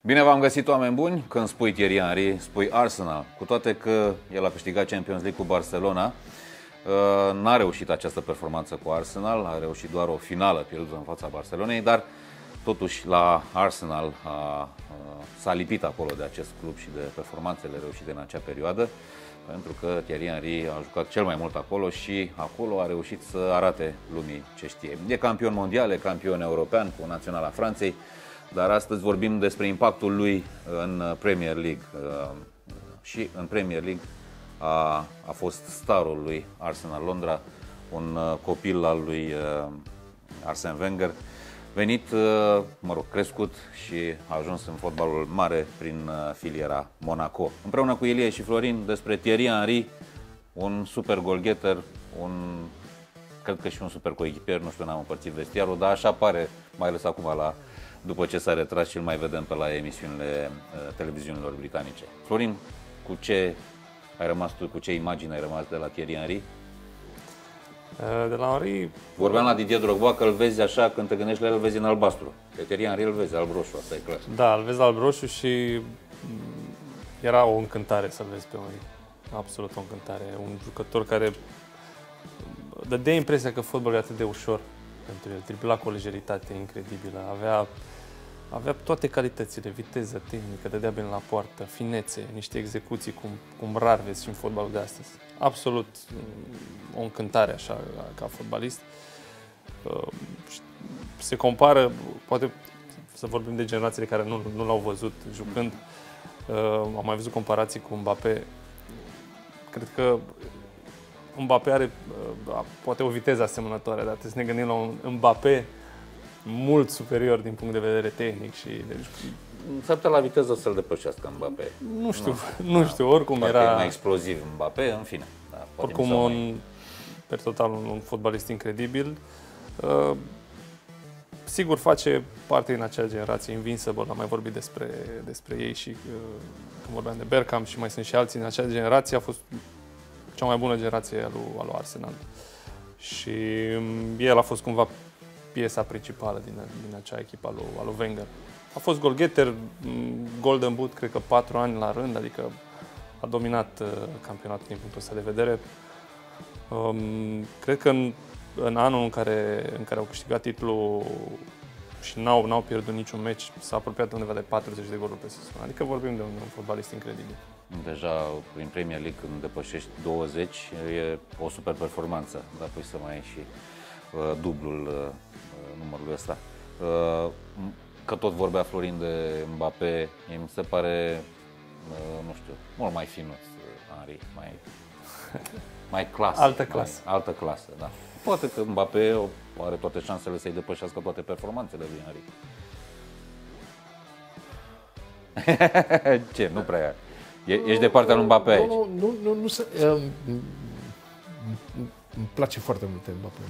Bine v-am găsit, oameni buni. Când spui Thierry Henry, spui Arsenal. Cu toate că el a câștigat Champions League cu Barcelona, n-a reușit această performanță cu Arsenal, a reușit doar o finală pierdută în fața Barcelonei, dar totuși la Arsenal s-a lipit acolo de acest club și de performanțele reușite în acea perioadă, pentru că Thierry Henry a jucat cel mai mult acolo și acolo a reușit să arate lumii ce știe. E campion mondial, e campion european cu Naționala Franței, dar astăzi vorbim despre impactul lui în Premier League. Și în Premier League a fost starul lui Arsenal Londra, un copil al lui Arsene Wenger, venit, crescut și a ajuns în fotbalul mare prin filiera Monaco. Împreună cu Ilie și Florin despre Thierry Henry, un super goalgetter, cred că și un super coechipier, nu știu, n-am împărțit vestiarul, dar așa pare, mai ales acum după ce s-a retras și îl mai vedem pe la emisiunile televiziunilor britanice. Florin, cu ce ai rămas tu, cu ce imagine ai rămas de la Thierry Henry? De la Henry... Vorbeam la Didier Drogba că îl vezi așa, când te gândești la el, îl vezi în albastru. Pe Thierry Henry îl vezi alb-roșu, asta e clar. Da, îl vezi alb-roșu și era o încântare să-l vezi pe Henry. Absolut o încântare. Un jucător care dădea impresia că fotbalul e atât de ușor pentru el. Tripla cu o lejeritate incredibilă. Avea toate calitățile, viteză, tehnică, dădea bine la poartă, finețe, niște execuții cum rar vezi și în fotbalul de astăzi. Absolut o încântare așa ca fotbalist. Se compară, poate să vorbim de generațiile care nu l-au văzut jucând. Am mai văzut comparații cu Mbappé. Cred că Mbappé are poate o viteză asemănătoare, dar trebuie să ne gândim la un Mbappé mult superior din punct de vedere tehnic și s-ar putea la viteză să-l depășească Mbappé. Nu știu, oricum poate era mai exploziv Mbappé, în fine. Da, oricum per total un fotbalist incredibil. Sigur face parte din acea generație Invincible, am mai vorbit despre ei și când vorbeam de Bergkamp și mai sunt și alții din acea generație, a fost cea mai bună generație a lui Arsenal. Și el a fost cumva piesa principală din acea echipă a lui Wenger. A fost goalgetter, Golden Boot, cred că 4 ani la rând, adică a dominat campionatul din punctul ăsta de vedere. Cred că în anul în care au câștigat titlul și n-au pierdut niciun meci, s-a apropiat undeva de 40 de goluri pe sezon. Adică vorbim de un fotbalist incredibil. Deja prin Premier League, când depășești 20, e o super performanță, dar pui să mai ai și dublul numărului ăsta. Că tot vorbea Florin de Mbappé, mi se pare, nu știu, mult mai finuț Henry, mai clasă. Altă clasă, da. Poate că Mbappé are toate șansele să-i depășească toate performanțele lui Henry. Ce? Nu prea ești de partea lui Mbappé aici? Nu îmi place foarte mult Mbappé.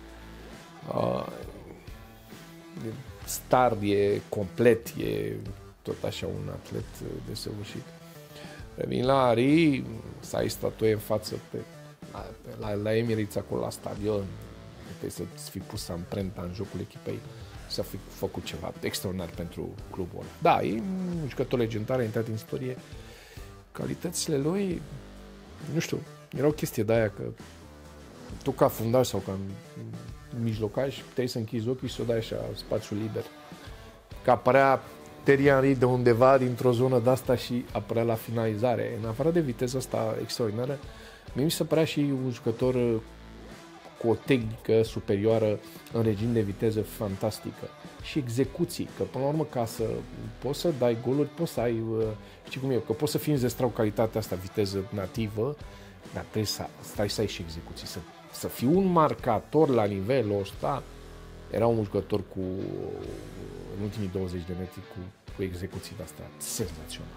E star, e complet, e tot așa un atlet desăvârșit. Revin la Henry, să ai statuie în față la Emirates, acolo la stadion, trebuie să-ți fi pus amprenta în jocul echipei, să fi făcut ceva extraordinar pentru clubul ăla. Da, e un jucător legendar, a intrat în istorie. Calitățile lui, nu știu, era o chestie de aia că tu ca fundaș sau ca mijlocaș puteai să închizi ochii și să o dai așa spațiu liber. Că apărea Thierry Henry de undeva dintr-o zonă de-asta și apărea la finalizare. În afară de viteza asta extraordinară, mie mi se părea și un jucător cu o tehnică superioară în regim de viteză fantastică. Și execuții, că până la urmă ca să poți să dai goluri, poți să ai, știi cum e, că poți să fii înzestrat cu calitatea asta, viteză nativă, dar trebuie să ai și execuții, să fii un marcator la nivelul ăsta. Era un jucător în ultimii 20 de metri cu execuții de-astea senzaționale.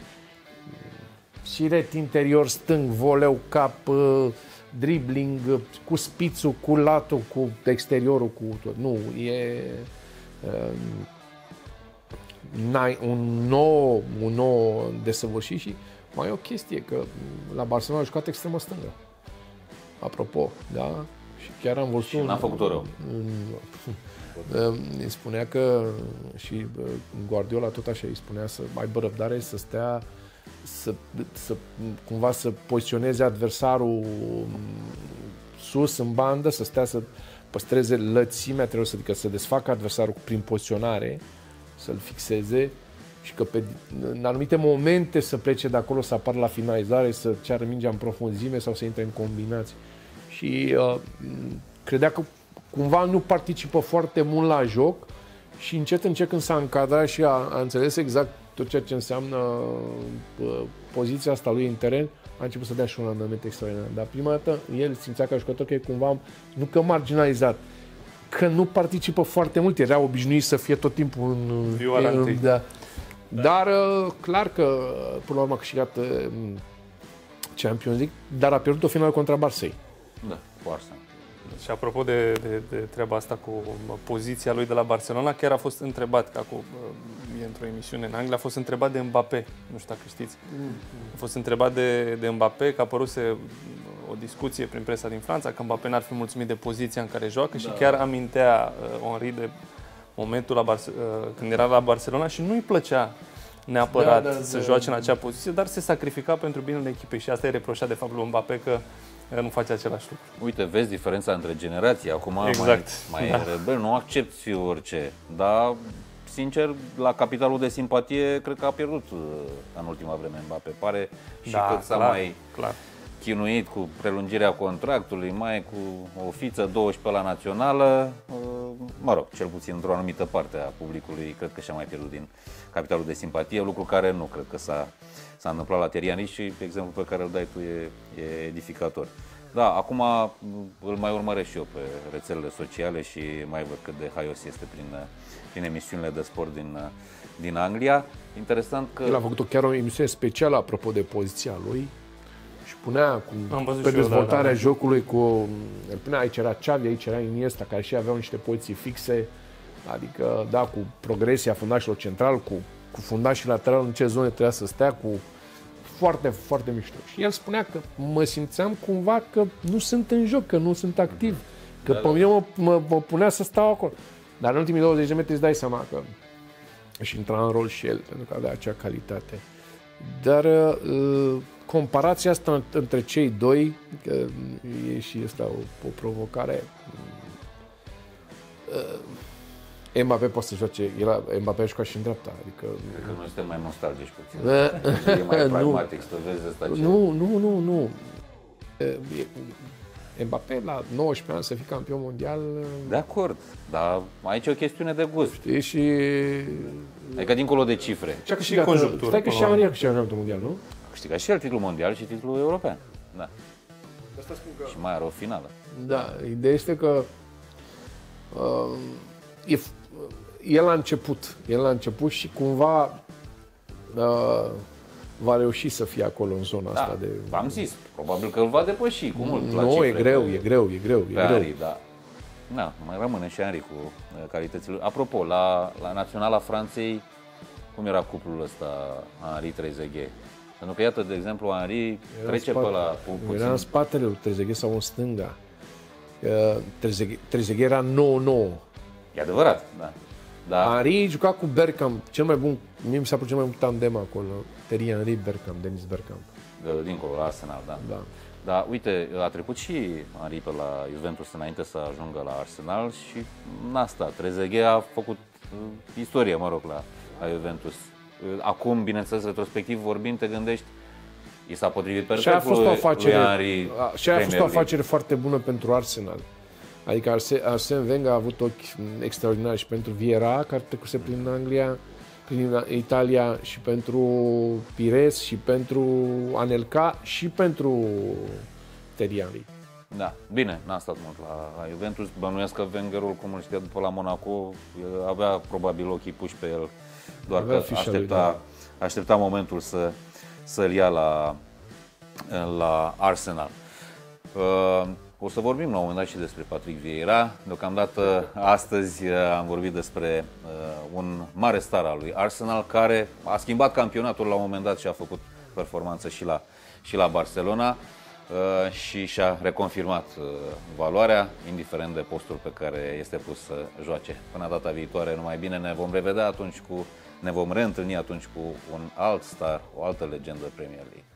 Și ret interior stâng, voleu, cap, dribbling, cu spițul, cu latul, cu exteriorul, cu tot. Nu, e un nou desăvârșit și mai e o chestie, că la Barcelona a jucat extremă stângă. Apropo, da? Și chiar am văzut... Și n-a făcut-o rău. Îi spunea că și Guardiola tot așa îi spunea să aibă răbdare, să stea, cumva să poziționeze adversarul sus în bandă, să stea să păstreze lățimea, adică să desfacă adversarul prin poziționare, să-l fixeze și că în anumite momente să plece de acolo, să apară la finalizare, să ceară mingea în profunzime sau să intre în combinații. Și credea că cumva nu participă foarte mult la joc și încet când s-a încadrat și a înțeles exact tot ceea ce înseamnă poziția asta lui în teren, a început să dea și un randament extraordinar. Dar prima dată el simțea ca jucător că e cumva, nu că marginalizat, că nu participă foarte mult, era obișnuit să fie tot timpul în da. Dar clar că până la urmă a câștigat Champions League, dar a pierdut o finală contra Barçei. Da, cu Arsenal. Și apropo de treaba asta cu poziția lui de la Barcelona, chiar a fost întrebat, că acum e într-o emisiune în Anglia, a fost întrebat de Mbappé, nu știu dacă știți. A fost întrebat de Mbappé, că a apăruse o discuție prin presa din Franța, că Mbappé n-ar fi mulțumit de poziția în care joacă și chiar amintea Henry de momentul când era la Barcelona și nu-i plăcea neapărat să joace în acea poziție, dar se sacrifica pentru binele echipei și asta e reproșat de fapt lui Mbappé, că nu face același lucru. Uite, vezi diferența între generații. Acum exact. mai da. Rebel, nu accepti orice. Dar, sincer, la capitalul de simpatie, cred că a pierdut în ultima vreme Mbappé. Pare și cât s-a mai chinuit cu prelungirea contractului, mai cu o fiță 12 la națională. Mă rog, cel puțin într-o anumită parte a publicului, cred că și-a mai pierdut din capitalul de simpatie, lucru care nu cred că s-a întâmplat la Thierry Henry și exemplul pe care îl dai tu e edificator. Da, acum îl mai urmăresc și eu pe rețelele sociale și mai văd cât de haios este prin emisiunile de sport din Anglia. Interesant că... El a făcut chiar o emisiune specială apropo de poziția lui și punea pe dezvoltarea jocului îl punea, aici era Xavi, aici era Iniesta, care și aveau niște poziții fixe, adică, da, cu progresia fundașilor central, cu fundașii lateral, în ce zone trebuia să stea, cu foarte, foarte mișto. Și el spunea că mă simțeam cumva că nu sunt în joc, că nu sunt activ, că pe mine mă punea să stau acolo. Dar în ultimii 20 de metri îți dai seama că își intra în rol și el, pentru că avea acea calitate. Dar comparația asta între cei doi, că e și asta o provocare, Mbappé poate să joace, Mbappé a jucat și în dreapta, adică... Cred că noi suntem mai nostalgici puțin. E mai pragmatic să vezi asta. Nu. Mbappé la 19 ani să fii campion mondial... De acord, dar aici e o chestiune de gust. Știi, și... Adică dincolo de cifre. Și conjunctură. Stai că și Henry a câștigat campionul mondial, nu? A câștigat și el titlul mondial și titlul european. Da. Asta spun că... Și mai are o finală. Da, ideea este că el a început și cumva va reuși să fie acolo în zona asta de... V-am zis, probabil că îl va depăși cu mult. Nu, e greu. Henry, da. Da, mai rămâne și Henry cu calitățile. Apropo, la Naționala Franței, cum era cuplul ăsta Henry-Trezeguet? Pentru că, iată, de exemplu, Henry trece pe la... Era în spatele lui Trezeguet sau în stânga. Trezeguet era 9-9. E adevărat, da. Henry juca cu Bergkamp, cel mai bun, mie mi s-a părut cel mai bun tandem acolo. Thierry Henry, Bergkamp, Dennis Bergkamp. Dincolo, la Arsenal, da. Dar uite, a trecut și Henry pe la Juventus înainte să ajungă la Arsenal și n-a stat. Trezeguet a făcut istorie, mă rog, la Juventus. Acum, bineînțeles, retrospectiv vorbind, te gândești, i s-a potrivit perfect lui Henry. Și a fost o afacere foarte bună pentru Arsenal. Adică Arsene Wenger a avut ochi extraordinari și pentru Vieira, care trecuse prin Anglia, prin Italia, și pentru Pires, și pentru Anelka, și pentru Thierry Henry. Da, bine, n-a stat mult la Juventus. Bănuiesc că Wengerul, cum îl știa după la Monaco, avea probabil ochii puși pe el, doar că aștepta momentul să-l ia la Arsenal. O să vorbim la un moment dat și despre Patrick Vieira. Deocamdată astăzi am vorbit despre un mare star al lui Arsenal care a schimbat campionatul la un moment dat și a făcut performanță și la Barcelona. și și-a reconfirmat valoarea, indiferent de postul pe care este pus să joace. Până data viitoare, numai bine, ne vom reîntâlni atunci cu un alt star, o altă legendă Premier League.